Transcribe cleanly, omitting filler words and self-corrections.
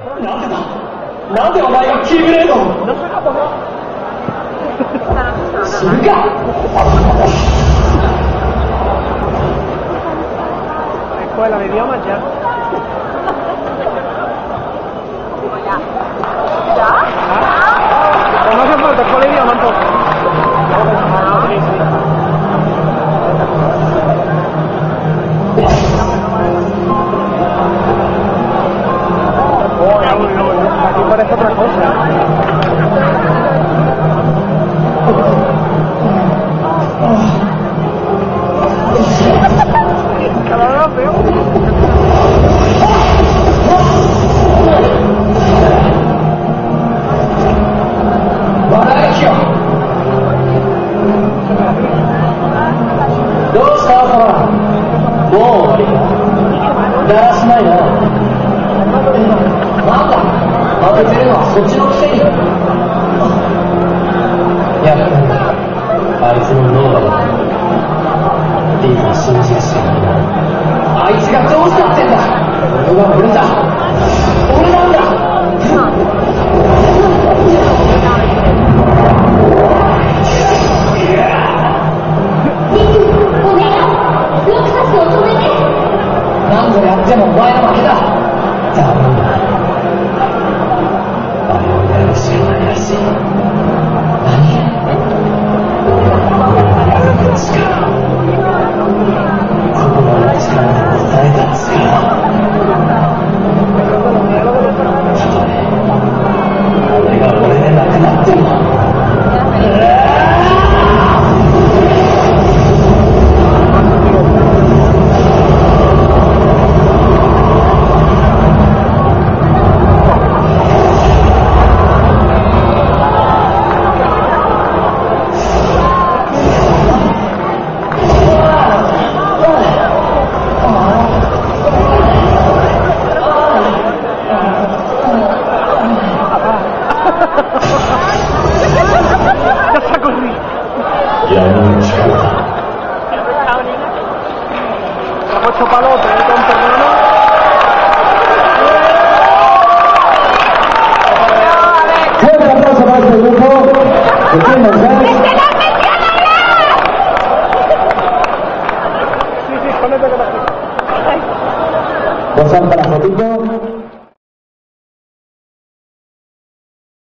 なんでお前がキーブレードを死ぬか。 Escuela de idiomas ya. ¿Ya? Pues no hace falta, escuela de idiomas entonces. Sí, sí. Aquí parece otra cosa. Cada vez veo. どうしたほら、もう終わりか。だらしないな。なんだ、負けてるのはそっちのくせに。やっぱりあいつの脳だ。リーが信じるしかないな。あいつがどうしたってんだ。これは俺だ。俺なんだ。何度やってもお前の負けだ。ダメだ。あれをやるしかないらしい。何？俺はやる力。ここまで力で答えた力。たとえ俺が俺でなくなっても。 Ocho palotes, tonto, ¿no? Fuerte aplauso para este grupo. Sí, ponete que la... Posar para fotito.